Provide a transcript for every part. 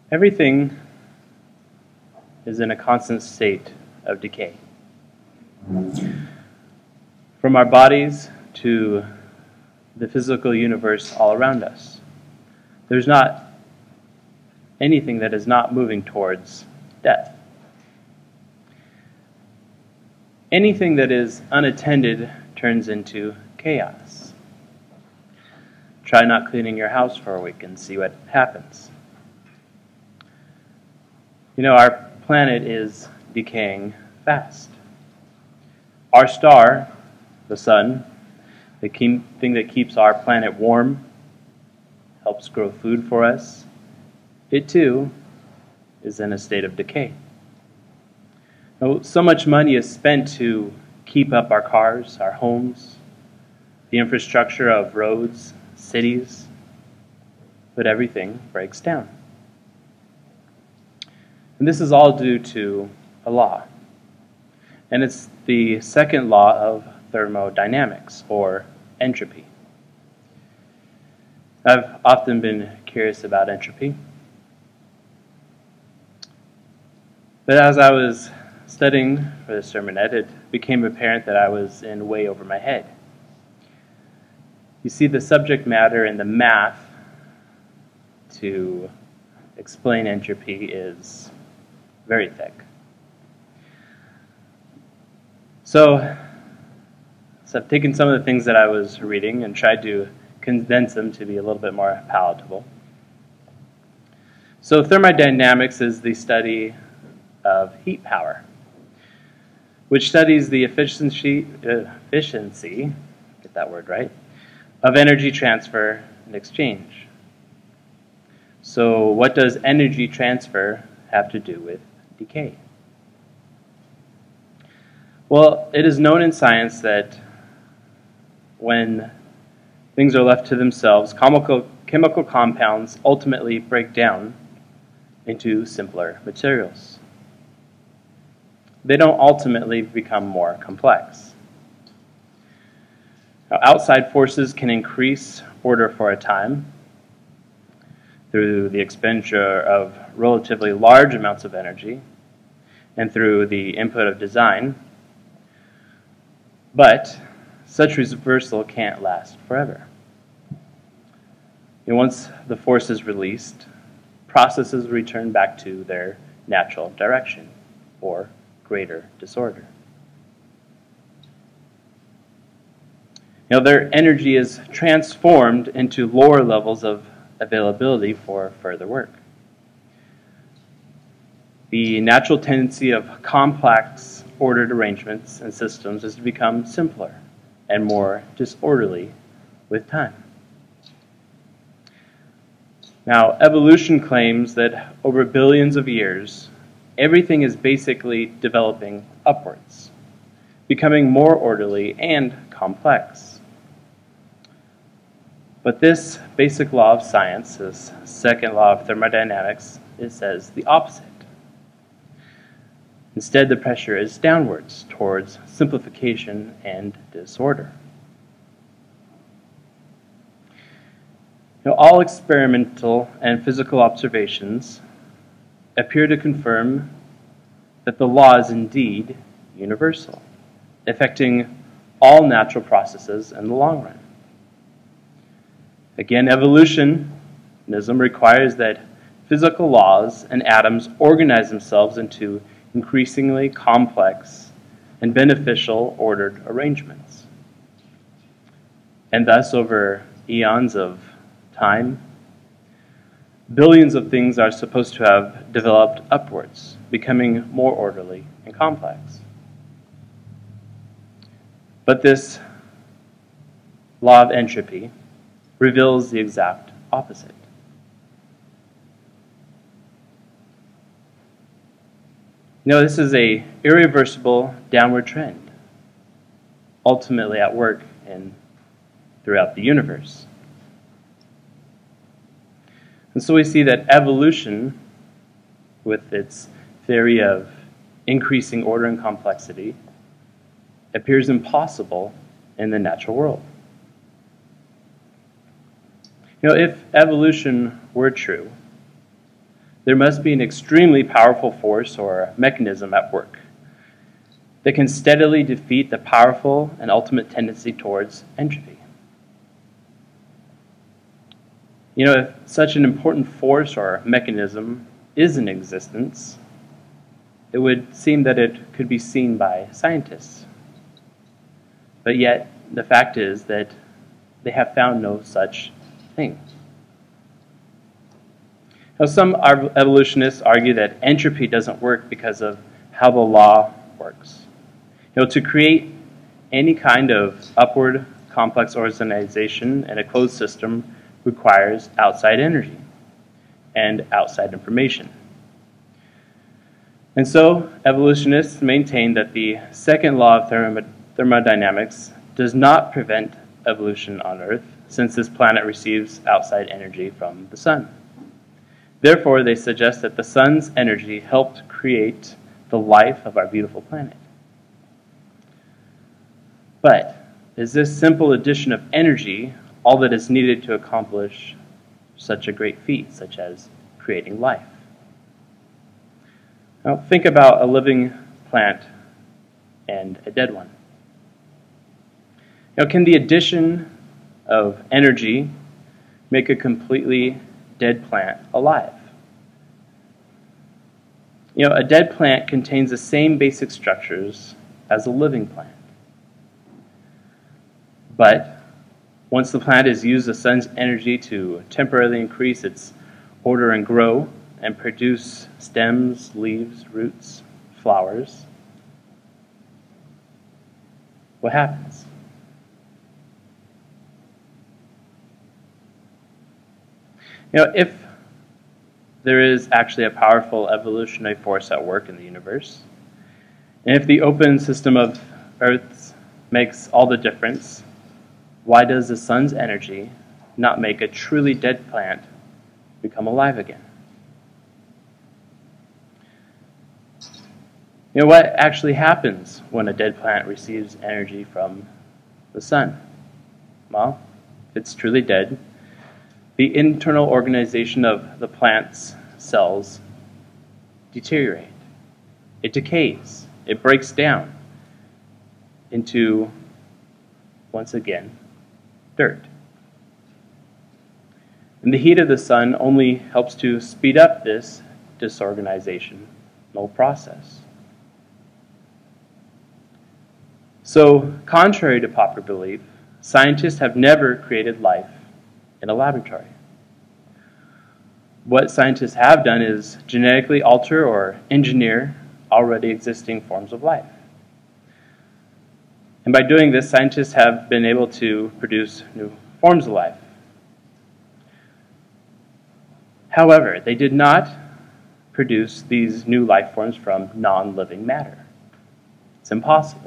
Everything is in a constant state of decay. From our bodies to the physical universe all around us, there's not anything that is not moving towards death. Anything that is unattended turns into chaos. Try not cleaning your house for a week and see what happens. You know, our planet is decaying fast. Our star, the sun, the thing that keeps our planet warm, helps grow food for us, it too is in a state of decay. Now, so much money is spent to keep up our cars, our homes, the infrastructure of roads, cities, but everything breaks down. And this is all due to a law. And it's the second law of thermodynamics, or entropy. I've often been curious about entropy. But as I was studying for this sermonette, it became apparent that I was in way over my head. You see, the subject matter and the math to explain entropy is very thick. So I've taken some of the things that I was reading and tried to condense them to be a little bit more palatable. So thermodynamics is the study of heat power, which studies the efficiency, get that word right, of energy transfer and exchange. So what does energy transfer have to do with decay? Well, it is known in science that when things are left to themselves, chemical compounds ultimately break down into simpler materials. They don't ultimately become more complex. Now, outside forces can increase order for a time through the expenditure of relatively large amounts of energy and through the input of design, but such reversal can't last forever. And once the force is released, processes return back to their natural direction, or greater disorder. Now, their energy is transformed into lower levels of availability for further work. The natural tendency of complex, ordered arrangements and systems is to become simpler and more disorderly with time. Now, evolution claims that over billions of years, everything is basically developing upwards, becoming more orderly and complex. But this basic law of science, this second law of thermodynamics, it says the opposite. Instead, the pressure is downwards towards simplification and disorder. Now, all experimental and physical observations appear to confirm that the law is indeed universal, affecting all natural processes in the long run. Again, evolutionism requires that physical laws and atoms organize themselves into increasingly complex and beneficial ordered arrangements. And thus, over eons of time, billions of things are supposed to have developed upwards, becoming more orderly and complex. But this law of entropy reveals the exact opposite. No, this is an irreversible downward trend, ultimately at work throughout the universe. And so we see that evolution, with its theory of increasing order and complexity, appears impossible in the natural world. You know, if evolution were true, there must be an extremely powerful force or mechanism at work that can steadily defeat the powerful and ultimate tendency towards entropy. If such an important force or mechanism is in existence, it would seem that it could be seen by scientists. But yet, the fact is that they have found no such thing. Now, some evolutionists argue that entropy doesn't work because of how the law works. To create any kind of upward complex organization in a closed system requires outside energy and outside information. And so, evolutionists maintain that the second law of thermodynamics does not prevent evolution on Earth, since this planet receives outside energy from the sun. Therefore, they suggest that the sun's energy helped create the life of our beautiful planet. But is this simple addition of energy all that is needed to accomplish such a great feat, such as creating life? Now, think about a living plant and a dead one. Can the addition of energy make a completely dead plant alive? A dead plant contains the same basic structures as a living plant. But once the plant has used the sun's energy to temporarily increase its order and grow and produce stems, leaves, roots, flowers, what happens? If there is actually a powerful evolutionary force at work in the universe, and if the open system of Earth makes all the difference, why does the sun's energy not make a truly dead plant become alive again? What actually happens when a dead plant receives energy from the sun? Well, if it's truly dead, the internal organization of the plant's cells deteriorate. It decays. It breaks down into, once again, dirt. And the heat of the sun only helps to speed up this disorganizational process. So, contrary to popular belief, scientists have never created life in a laboratory. What scientists have done is genetically alter or engineer already existing forms of life. And by doing this, scientists have been able to produce new forms of life. However, they did not produce these new life forms from non-living matter. It's impossible.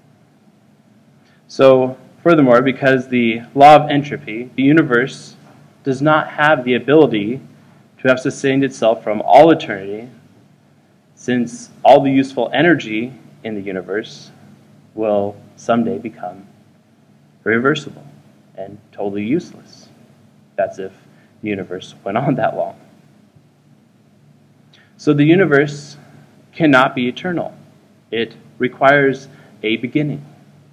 So, furthermore, because the law of entropy, the universe does not have the ability to have sustained itself from all eternity, since all the useful energy in the universe will someday become irreversible and totally useless. That's if the universe went on that long. So the universe cannot be eternal. It requires a beginning.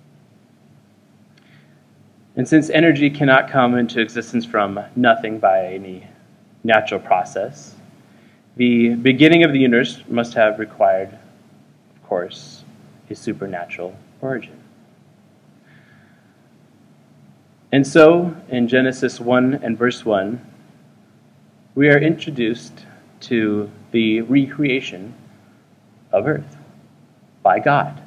And since energy cannot come into existence from nothing by any natural process, the beginning of the universe must have required, of course, a supernatural origin. And so, in Genesis 1 and verse 1, we are introduced to the recreation of earth by God.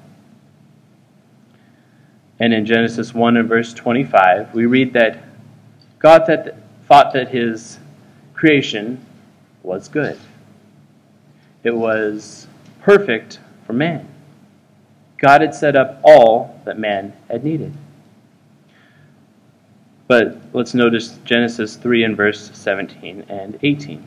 And in Genesis 1 and verse 25, we read that God thought that his creation was good. It was perfect for man. God had set up all that man had needed. But let's notice Genesis 3 and verse 17 and 18.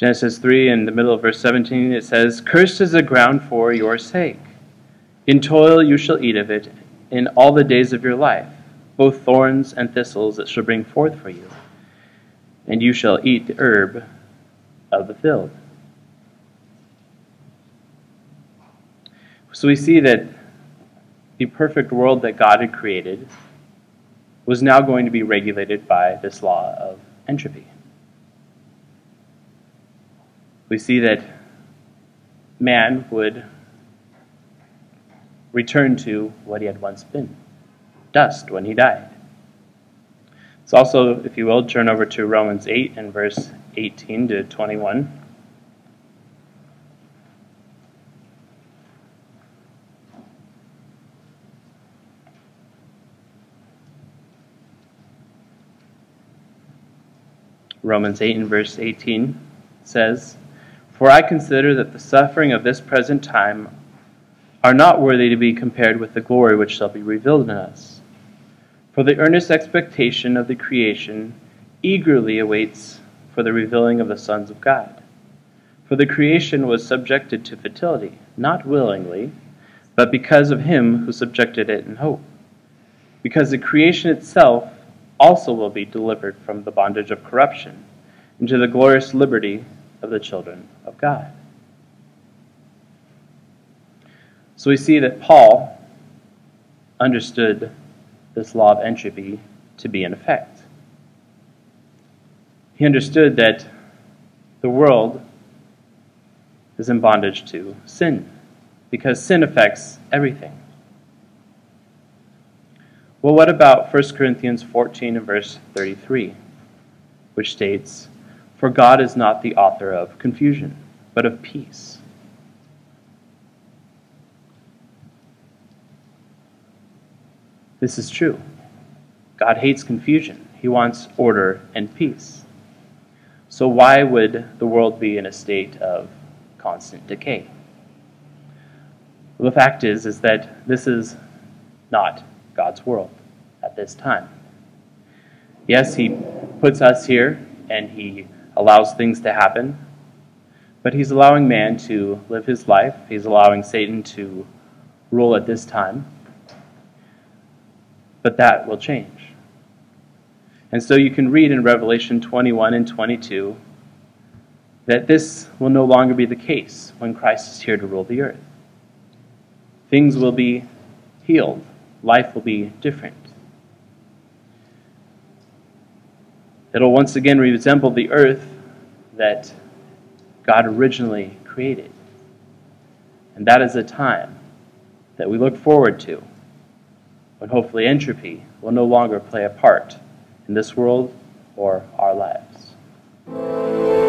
Genesis 3, in the middle of verse 17, it says, "Cursed is the ground for your sake. In toil you shall eat of it in all the days of your life. Both thorns and thistles it shall bring forth for you, and you shall eat the herb of the field." So we see that the perfect world that God had created was now going to be regulated by this law of entropy. We see that man would return to what he had once been, dust, when he died. So also, if you will, turn over to Romans 8 and verse 18 to 21. Romans 8 and verse 18 says, "For I consider that the suffering of this present time are not worthy to be compared with the glory which shall be revealed in us. For the earnest expectation of the creation eagerly awaits for the revealing of the sons of God. For the creation was subjected to futility, not willingly, but because of him who subjected it in hope. Because the creation itself also will be delivered from the bondage of corruption into the glorious liberty of the children of God." So we see that Paul understood this law of entropy to be in effect. He understood that the world is in bondage to sin, because sin affects everything. Well, what about 1 Corinthians 14 and verse 33, which states, "For God is not the author of confusion, but of peace." This is true. God hates confusion. He wants order and peace. So why would the world be in a state of constant decay? Well, the fact is that this is not God's world at this time. Yes, he puts us here and he allows things to happen, but he's allowing man to live his life. He's allowing Satan to rule at this time. But that will change. And so you can read in Revelation 21 and 22 that this will no longer be the case when Christ is here to rule the earth. Things will be healed. Life will be different. It'll once again resemble the earth that God originally created. And that is a time that we look forward to, when hopefully entropy will no longer play a part in this world or our lives.